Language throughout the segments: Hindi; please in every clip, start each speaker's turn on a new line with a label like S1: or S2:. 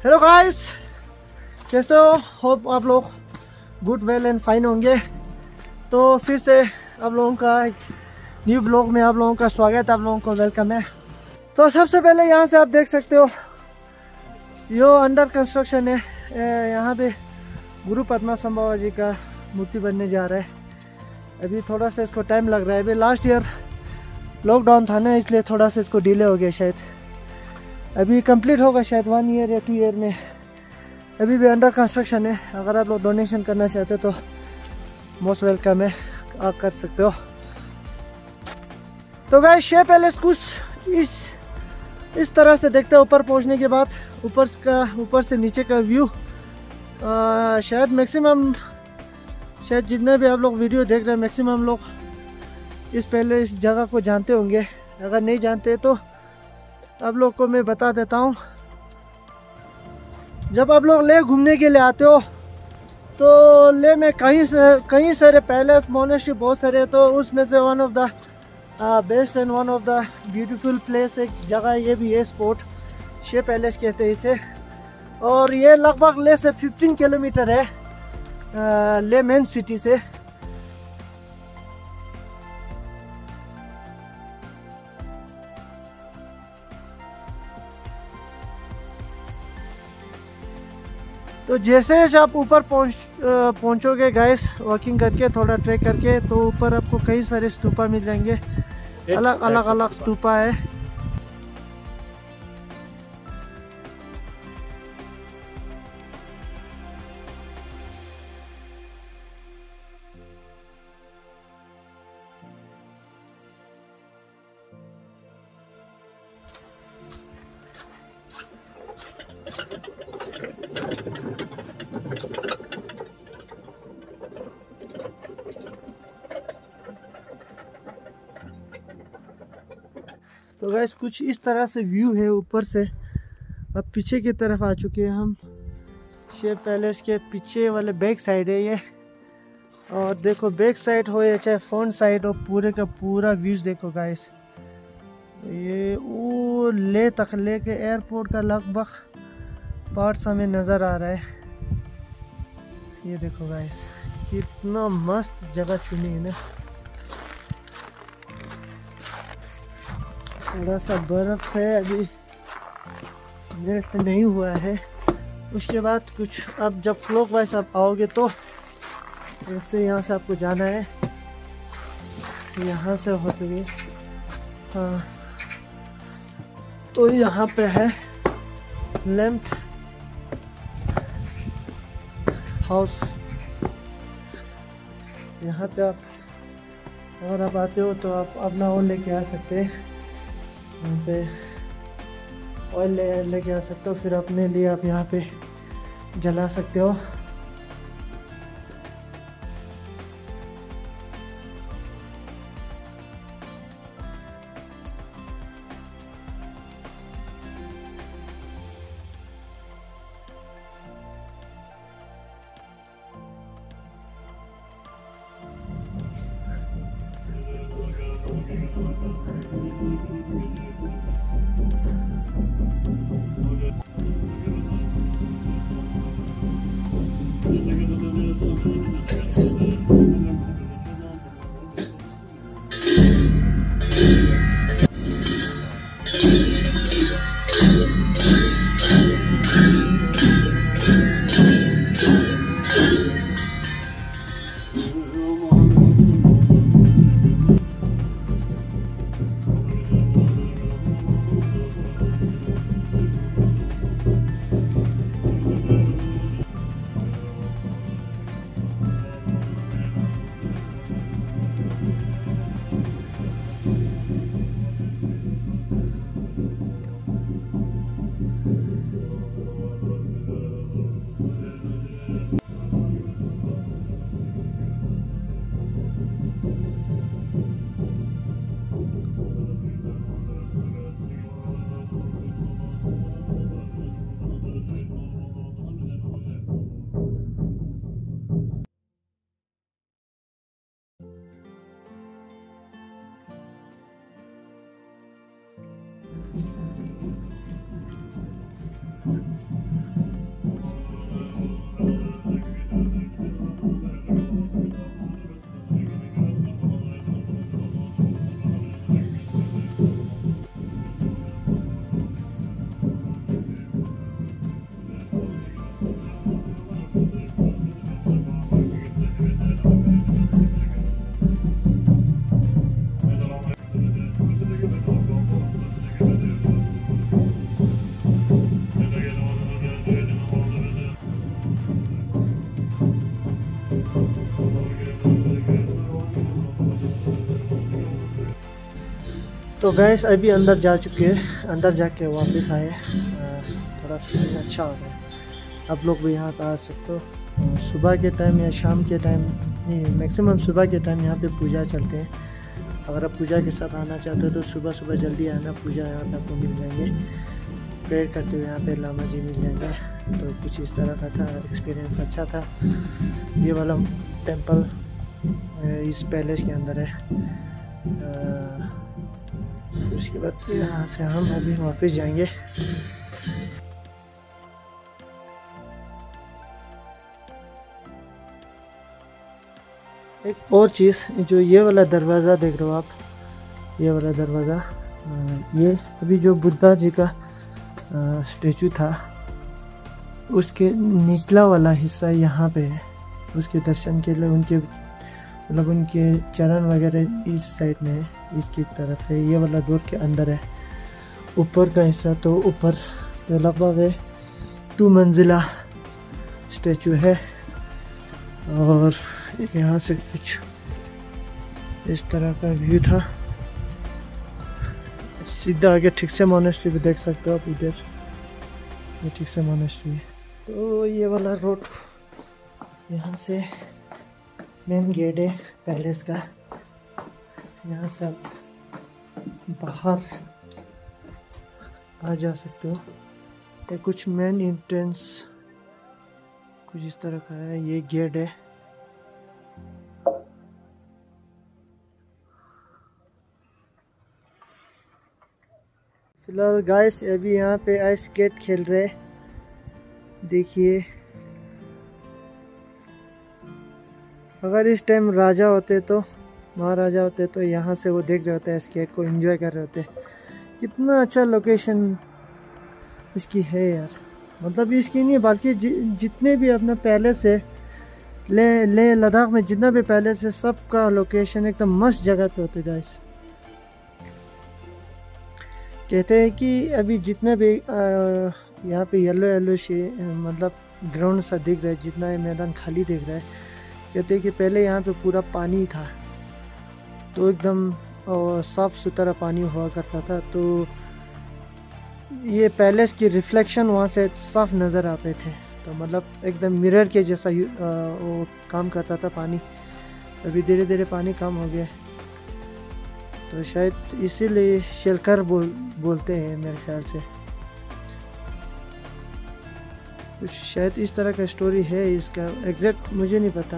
S1: हेलो गाइस, कैसे हो? होप आप लोग गुड वेल एंड फाइन होंगे। तो फिर से आप लोगों का एक न्यू व्लॉग में आप लोगों का स्वागत है, आप लोगों को वेलकम है। तो सबसे पहले यहाँ से आप देख सकते हो यो अंडर कंस्ट्रक्शन है। यहाँ पे गुरु पद्मा संभव जी का मूर्ति बनने जा रहा है। अभी थोड़ा सा इसको टाइम लग रहा है। अभी लास्ट ईयर लॉकडाउन था ना, इसलिए थोड़ा सा इसको डिले हो गया। शायद अभी कंप्लीट होगा, शायद 1 ईयर या 2 ईयर में। अभी भी अंडर कंस्ट्रक्शन है। अगर आप लोग डोनेशन करना चाहते हो तो मोस्ट वेलकम है, आप कर सकते हो। तो गाइस शे पैलेस कुछ इस तरह से देखते हैं। ऊपर पहुंचने के बाद ऊपर से नीचे का व्यू शायद मैक्सिमम, शायद जितने भी आप लोग वीडियो देख रहे हैं मैक्सिमम लोग इस जगह को जानते होंगे। अगर नहीं जानते तो आप लोग को मैं बता देता हूँ। जब आप लोग ले घूमने के लिए आते हो तो ले में कई सारे पैलेस मोनेस्ट्री बहुत सारे, तो उसमें से one of the best and one of the beautiful place एक जगह ये भी है, स्पॉट शे पैलेस कहते हैं इसे। और ये लगभग ले से 15 किलोमीटर है ले मेन सिटी से। तो जैसे आप ऊपर पहुंचोगे गाइस, वॉकिंग करके थोड़ा ट्रैक करके, तो ऊपर आपको कई सारे स्तूपा मिल जाएंगे। अलग अलग स्तूपा है। तो गाइस कुछ इस तरह से व्यू है ऊपर से। अब पीछे की तरफ आ चुके हैं हम। शे पैलेस के पीछे वाले बैक साइड है ये। और देखो बैक साइड हो या चाहे फ्रंट साइड हो, पूरे का पूरा व्यूज देखो गाइस। ये वो ले तक ले के एयरपोर्ट का लगभग पार्ट्स हमें नज़र आ रहा है। ये देखो गाइस, कितना मस्त जगह चुनी है ना। थोड़ा सा बर्फ है, अभी मेल्ट नहीं हुआ है। उसके बाद कुछ अब जब क्लॉकवाइज आप आओगे तो ऐसे यहाँ से आपको जाना है, यहाँ से होते हुए। हाँ, तो यहाँ पे है लैंप हाउस। यहाँ पे आप अगर आप आते हो तो आप अपना ऑयल लेके आ सकते हैं। यहाँ पे ऑयल लेके आ सकते हो, फिर अपने लिए आप यहाँ पे जला सकते हो। तो गैस अभी अंदर जा चुके हैं, अंदर जाके वापस आए। थोड़ा फीलिंग अच्छा हो रहा है। आप लोग भी यहाँ पर आ सकते हो, सुबह के टाइम या शाम के टाइम, नहीं मैक्सिमम सुबह के टाइम यहाँ पे पूजा चलते हैं। अगर आप पूजा के साथ आना चाहते हो तो सुबह सुबह जल्दी आना, पूजा यहाँ पे आपको मिल जाएंगे। प्रेयर करते हुए यहाँ पे लामा जी मिल जाएंगे। तो कुछ इस तरह का था, एक्सपीरियंस अच्छा था। ये वाला टेंपल इस पैलेस के अंदर है। फिर उसके बाद यहाँ से हम अभी वापस जाएंगे। एक और चीज़, जो ये वाला दरवाज़ा देख रहे हो आप, ये वाला दरवाज़ा, ये अभी जो बुद्धा जी का स्टेचू था उसके निचला वाला हिस्सा यहाँ पे है। उसके दर्शन के लिए उनके मतलब उनके चरण वगैरह इस साइड में है, इसकी तरफ है। ये वाला डोर के अंदर है। ऊपर का हिस्सा तो ऊपर तो लगभग 2 मंजिला स्टेचू है। और यहाँ से कुछ इस तरह का व्यू था। सीधा आगे ठीक से मोनेस्ट्री भी देख सकते हो आप, इधर ये ठीक से मोनेस्ट्री है। तो ये वाला रोड, यहाँ से मेन गेट है पैलेस का। यहाँ से आप बाहर आ जा सकते हो। ये कुछ मेन एंट्रेंस कुछ इस तरह का है। ये गेट है। फिलहाल गाइस अभी यहाँ पे आइस स्केट खेल रहे, देखिए। अगर इस टाइम राजा होते तो, महाराजा होते तो यहाँ से वो देख रहे होते हैं, स्केट को एंजॉय कर रहे होते। कितना अच्छा लोकेशन इसकी है यार। मतलब इसकी नहीं बल्कि जितने भी अपना पैलेस है ले लद्दाख में, जितना भी पैलेस है सबका लोकेशन एकदम मस्त जगह पे होते गाइस। कहते हैं कि अभी जितने भी यहाँ पे येलो से मतलब ग्राउंड सा दिख रहा है, जितना ये मैदान खाली दिख रहा है, कहते हैं कि पहले यहाँ पे पूरा पानी था। तो एकदम साफ़ सुथरा पानी हुआ करता था। तो ये पैलेस की रिफ्लेक्शन वहाँ से साफ नज़र आते थे। तो मतलब एकदम मिरर के जैसा वो काम करता था पानी। अभी धीरे धीरे पानी कम हो गया, तो शायद इसीलिए शेलकर बोलते हैं मेरे ख्याल से। कुछ शायद इस तरह का स्टोरी है इसका, एग्जैक्ट मुझे नहीं पता।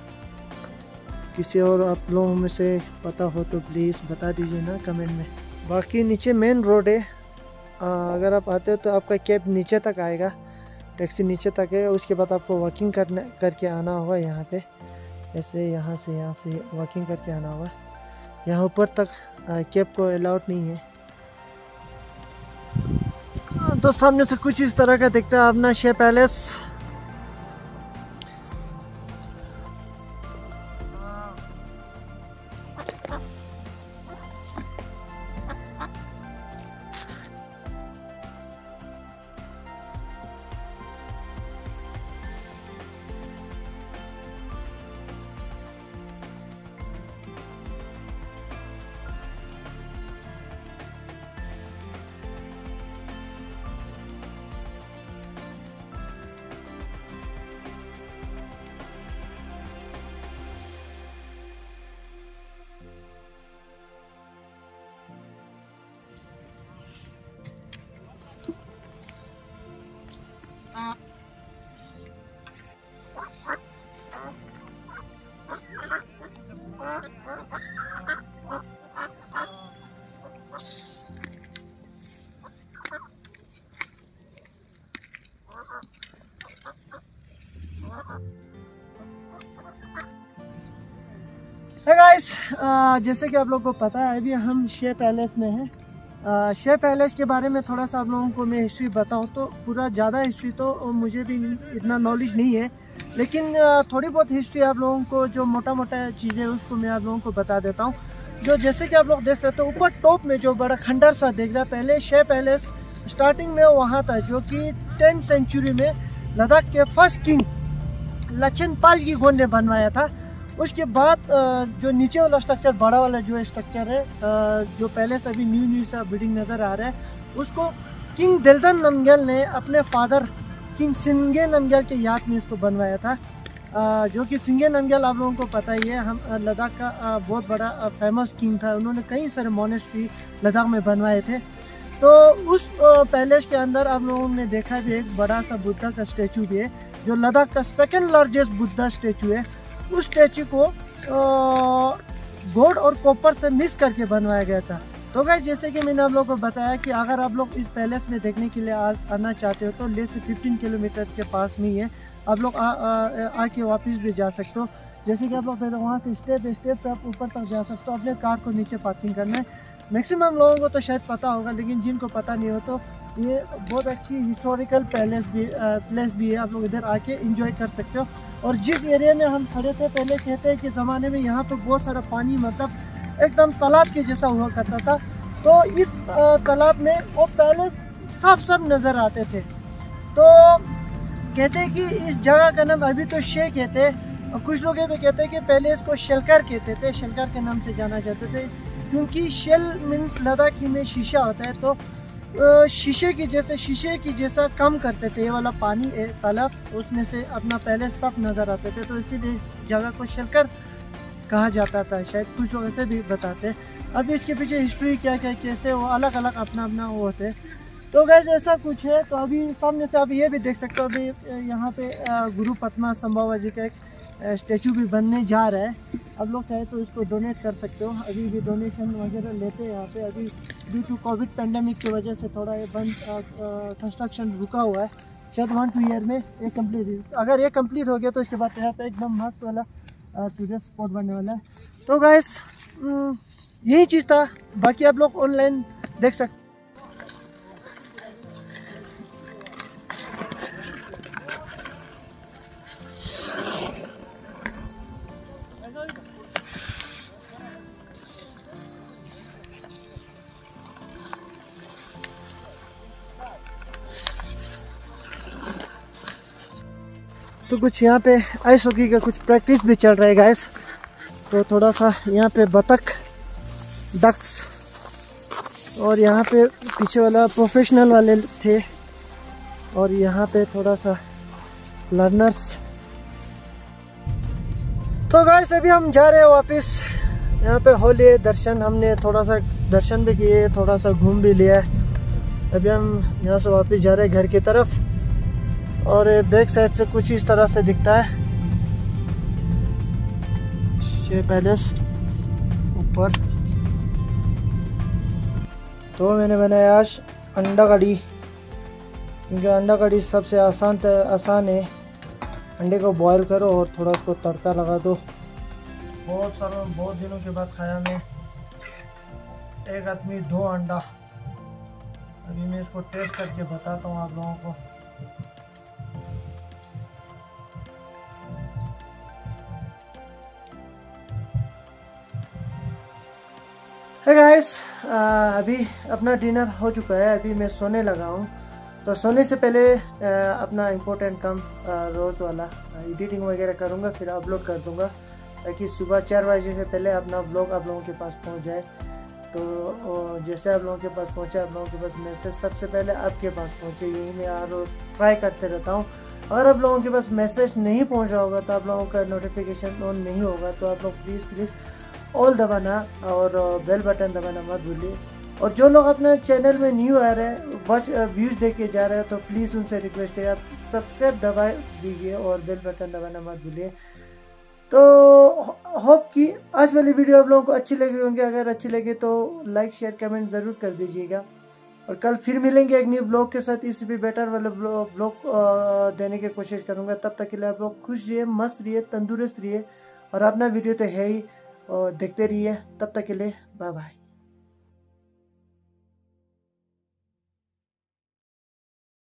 S1: किसी और आप लोगों में से पता हो तो प्लीज़ बता दीजिए ना कमेंट में। बाकी नीचे मेन रोड है। अगर आप आते हो तो आपका कैब नीचे तक आएगा, टैक्सी नीचे तक है। उसके बाद आपको वॉकिंग करके आना होगा यहाँ पे। ऐसे यहाँ से वॉकिंग करके आना होगा। यहाँ ऊपर तक कैब को अलाउड नहीं है। तो सामने से कुछ इस तरह का दिखता है अपना शे पैलेस। है गाइस, जैसे कि आप लोगों को पता है अभी हम शे पैलेस में हैं। शे पैलेस के बारे में थोड़ा सा आप लोगों को मैं हिस्ट्री बताऊं तो पूरा ज़्यादा हिस्ट्री तो मुझे भी इतना नॉलेज नहीं है, लेकिन थोड़ी बहुत हिस्ट्री आप लोगों को जो मोटा मोटा चीज़ें उसको मैं आप लोगों को बता देता हूं। जो जैसे कि आप लोग देख सकते हो ऊपर टॉप में जो बड़ा खंडर सा दिख रहा है, पहले शे पैलेस स्टार्टिंग में वहाँ था, जो कि 10th सेंचुरी में लद्दाख के फर्स्ट किंग लचनपाल की गोंड ने बनवाया था। उसके बाद जो नीचे वाला स्ट्रक्चर, बड़ा वाला जो स्ट्रक्चर है, जो पहले से अभी न्यू सा बिल्डिंग नज़र आ रहा है, उसको किंग देल्दन नमग्याल ने अपने फादर किंग सिंगे नमग्याल के याद में इसको बनवाया था। जो कि सिंगे नमग्याल आप लोगों को पता ही है, हम लद्दाख का बहुत बड़ा फेमस किंग था। उन्होंने कई सारे मोनेस्ट्री लद्दाख में बनवाए थे। तो उस पैलेस के अंदर आप लोगों ने देखा भी एक बड़ा सा बुद्धा का स्टैचू भी है, जो लद्दाख का सेकंड लार्जेस्ट बुद्धा स्टैचू है। उस स्टैचू को गोल्ड और कॉपर से मिक्स करके बनवाया गया था। तो गाइस, जैसे कि मैंने आप लोगों को बताया कि अगर आप लोग इस पैलेस में देखने के लिए आना चाहते हो तो ले से 15 किलोमीटर के पास में ही है। आप लोग आके वापस भी जा सकते हो। जैसे कि आप लोग वहाँ से स्टेप से आप ऊपर तक जा सकते हो। अपने कार को नीचे पार्किंग करना है। मैक्सिमम लोगों को तो शायद पता होगा, लेकिन जिनको पता नहीं हो तो ये बहुत अच्छी हिस्टोरिकल प्लेस भी है। आप लोग इधर आके एंजॉय कर सकते हो। और जिस एरिया में हम खड़े थे, पहले कहते हैं कि ज़माने में यहाँ तो बहुत सारा पानी, मतलब एकदम तालाब के जैसा हुआ करता था। तो इस तालाब में वो पैलेस साफ नज़र आते थे। तो कहते हैं कि इस जगह का नाम अभी तो शे कहते हैं, और कुछ लोग ये भी कहते हैं कि पहले इसको शेलकर कहते थे, शेलकर के नाम से जाना जाते थे, क्योंकि शेल मीन्स लद्दाखी में शीशा होता है। तो शीशे की जैसा काम करते थे। ये वाला पानी तालाब, उसमें से अपना पहले सब नज़र आते थे। तो इसीलिए इस जगह को शेलकर कहा जाता था, शायद कुछ लोग ऐसे भी बताते हैं। अब इसके पीछे हिस्ट्री क्या कैसे वो अलग अलग अपना वो होते हैं। तो गैस ऐसा कुछ है। तो अभी सामने से आप ये भी देख सकते हो, अभी यहाँ पे गुरु पद्मा संभावा जी का एक स्टैचू भी बनने जा रहा है। आप लोग चाहे तो इसको डोनेट कर सकते हो। अभी भी डोनेशन वगैरह लेते हैं यहाँ पे। अभी ड्यू टू कोविड पेंडेमिक की वजह से थोड़ा ये बंद कंस्ट्रक्शन रुका हुआ है। शायद 1-2 ईयर में ये कम्प्लीट, अगर ये कम्प्लीट हो गया तो इसके बाद यहाँ पे एकदम मस्त वाला टूरिस्ट स्पॉट बनने वाला है। तो गाइस यही चीज़ था, बाकी आप लोग ऑनलाइन देख सकते। तो कुछ यहाँ पे आइस हॉकी का कुछ प्रैक्टिस भी चल रहा है गाइस। तो थोड़ा सा यहाँ पे बतख, डक्स, और यहाँ पे पीछे वाला प्रोफेशनल वाले थे, और यहाँ पे थोड़ा सा लर्नर्स। तो गाइस अभी हम जा रहे हैं वापस। यहाँ पे हो लिए दर्शन, हमने थोड़ा सा दर्शन भी किए, थोड़ा सा घूम भी लिया। अभी हम यहाँ से वापस जा रहे हैं घर की तरफ। और बैक साइड से कुछ इस तरह से दिखता है शे पैलेस ऊपर। तो मैंने बनाया आज अंडा कड़ी, क्योंकि अंडा कड़ी सबसे आसान है। अंडे को बॉईल करो और थोड़ा उसको तड़का लगा दो। बहुत दिनों के बाद खाया मैं। एक आदमी 2 अंडा। अभी मैं इसको टेस्ट करके बताता हूँ आप लोगों को। हे गाइस, अभी अपना डिनर हो चुका है। अभी मैं सोने लगा हूँ। तो सोने से पहले अपना इम्पोर्टेंट काम रोज़ वाला एडिटिंग वगैरह करूँगा, फिर अपलोड कर दूँगा, ताकि सुबह 4 बजे से पहले अपना ब्लॉग आप लोगों के पास पहुँच जाए। तो जैसे आप लोगों के पास पहुँचा, आप लोगों के पास मैसेज सबसे पहले आपके पास पहुँचे, यही मैं हर रोज़ ट्राई करते रहता हूँ। अगर आप लोगों के पास मैसेज नहीं पहुँचा होगा, तो आप लोगों का नोटिफिकेशन ऑन नहीं होगा, तो आप लोग प्लीज़ ऑल दबाना और बेल बटन दबाना मत भूलिए। और जो लोग अपने चैनल में न्यू आ रहे हैं, बस व्यूज़ देख के जा रहे हैं, तो प्लीज़ उनसे रिक्वेस्ट है आप सब्सक्राइब दबा दीजिए और बेल बटन दबाना मत भूलिए। तो होप कि आज वाली वीडियो आप लोगों को अच्छी लगी होंगी। अगर अच्छी लगी तो लाइक शेयर कमेंट ज़रूर कर दीजिएगा। और कल फिर मिलेंगे एक न्यू ब्लॉग के साथ। इससे भी बेटर वाले ब्लॉग देने की कोशिश करूँगा। तब तक के लिए आप लोग खुश रहिए, मस्त रहिए, तंदुरुस्त रहिए, और अपना वीडियो तो है ही, और देखते रहिए। तब तक के लिए बाय बाय।